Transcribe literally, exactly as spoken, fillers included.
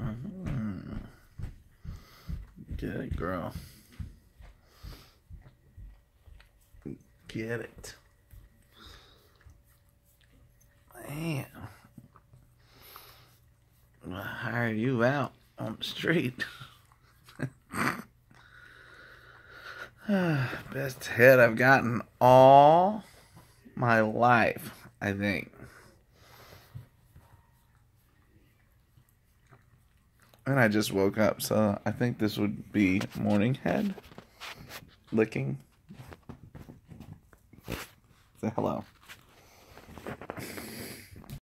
Mm. Get it, girl. Get it. Man. I'll hire you out on the street. Best head I've gotten all my life, I think. And I just woke up, so I think this would be morning head licking. Say hello.